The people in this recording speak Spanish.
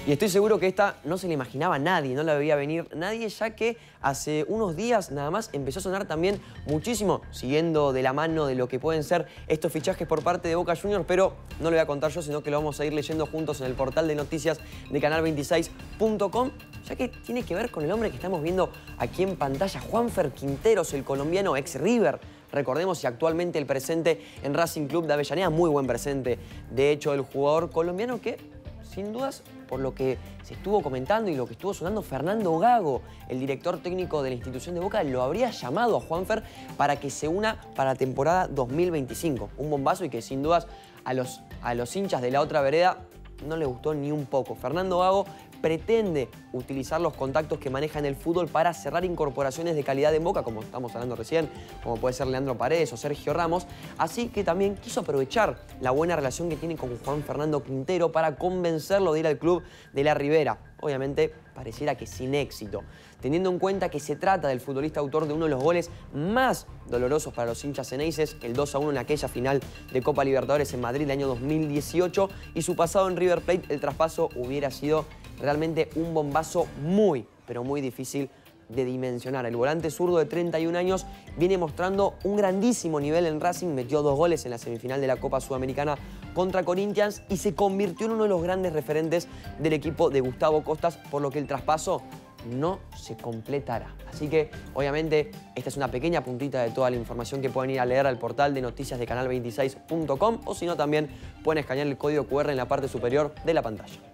Y estoy seguro que esta no se la imaginaba nadie, no la veía venir nadie, ya que hace unos días nada más empezó a sonar también muchísimo, siguiendo de la mano de lo que pueden ser estos fichajes por parte de Boca Juniors, pero no lo voy a contar yo, sino que lo vamos a ir leyendo juntos en el portal de noticias de canal26.com, ya que tiene que ver con el hombre que estamos viendo aquí en pantalla, Juanfer Quinteros, el colombiano ex River. Recordemos, y actualmente el presente en Racing Club de Avellaneda, muy buen presente, de hecho, el jugador colombiano que, sin dudas, por lo que se estuvo comentando y lo que estuvo sonando, Fernando Gago, el director técnico de la institución de Boca, lo habría llamado a Juanfer para que se una para la temporada 2025. Un bombazo y que sin dudas a los hinchas de la otra vereda no le gustó ni un poco. Fernando Gago pretende utilizar los contactos que maneja en el fútbol para cerrar incorporaciones de calidad en Boca, como estamos hablando recién, como puede ser Leandro Paredes o Sergio Ramos, así que también quiso aprovechar la buena relación que tiene con Juan Fernando Quintero para convencerlo de ir al club de la Ribera. Obviamente, pareciera que sin éxito, teniendo en cuenta que se trata del futbolista autor de uno de los goles más dolorosos para los hinchas ceneices, el 2-1 en aquella final de Copa Libertadores en Madrid el año 2018, y su pasado en River Plate, el traspaso hubiera sido realmente un bombazo muy, pero muy difícil de dimensionar. El volante zurdo de 31 años viene mostrando un grandísimo nivel en Racing, metió 2 goles en la semifinal de la Copa Sudamericana contra Corinthians y se convirtió en uno de los grandes referentes del equipo de Gustavo Costas, por lo que el traspaso no se completará. Así que, obviamente, esta es una pequeña puntita de toda la información que pueden ir a leer al portal de noticias de canal26.com, o si no, también pueden escanear el código QR en la parte superior de la pantalla.